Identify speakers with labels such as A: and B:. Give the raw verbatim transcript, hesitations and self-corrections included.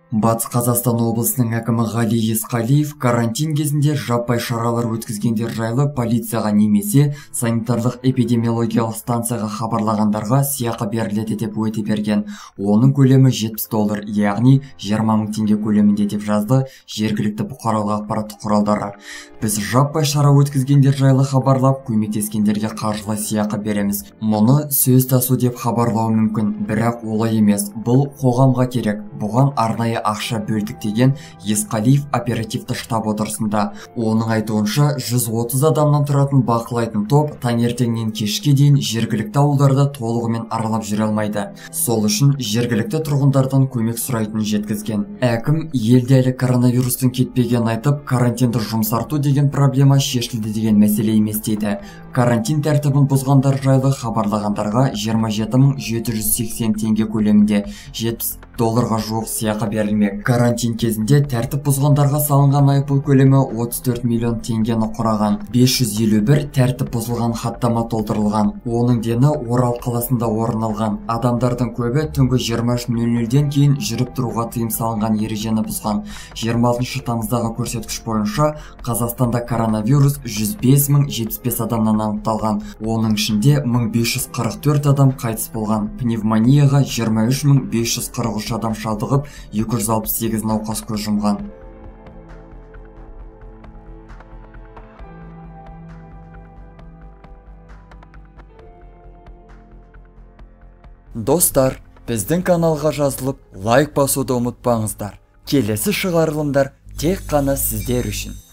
A: Батыс Қазақстан облысының әкімі Ғали Есқалиев карантин кезінде жаппай шаралар өткізгендер жайлы полицияға немесе санитарлық эпидемиологиялық станцияға хабарлағандарға сыйақы беріледі деп уәде берген. Оның көлемі жетпіс доллар, яғни жиырма мың теңге көлемінде деп жазды жергілікті бұқаралық ақпараттық құралдары. Біз жаппай шара өткізгендер жайлы хабарлап, көмектескендерге қаржылай сыйақы береміз. Мұны сөз тасу деп хабарлау мүмкін, бірақ олай емес. Бұл қоғамға керек. Бұған арнайы ақша бөлдік деген Есқалиев оперативті штаб отырысында. Оның айтуынша жүз отыз адамнан тұратын бақылайтын топ таңертеңнен кешке дейін жергілікті ауылдарды толығымен аралап жүре алмайды. Сол үшін жергілікті тұрғындардан көмек сұрайтынын жеткізген. Әкім елде әлі коронавирустың кетпегенін айтып, карантинді жұмсарту деген проблема шешілді деген мәселе емес дейді. Карантин тәртібін бұзғандар жайлы хабарлағандарға жиырма жеті мың жеті жүз сексен теңге көлемінде жетпіс долларға жуық сыйақы берілмек. Карантин кезінде тәртіп бұзғандарға салынған айыппұл көлемі отыз төрт миллион теңгені құраған. бес жүз елу бір тәртіп бұзылған хаттама толтырылған. Оның дені Орал қаласында орын алған. Адамдардың көбі түнгі жиырма үш нөл нөлден кейін жүріп тұруға тыйым салынған ережені бұзған. жиырма алтыншы тамыздағы көрсеткіш бойынша Қазақстанда коронавирус жүз бес мың жетпіс бес адамнан анықталған. Оның ішінде мың бес жүз қырық төрт адам қайтыс болған. Пневмонияға жиырма үш мың бес жүз қырық үш адам шалдығып, екі жүз алпыс сегіз науқас көз жұмған. Достар, біздің каналға жазылып, лайк басуды ұмытпаңыздар. Келесі шығарылымдар тек қана сіздер үшін.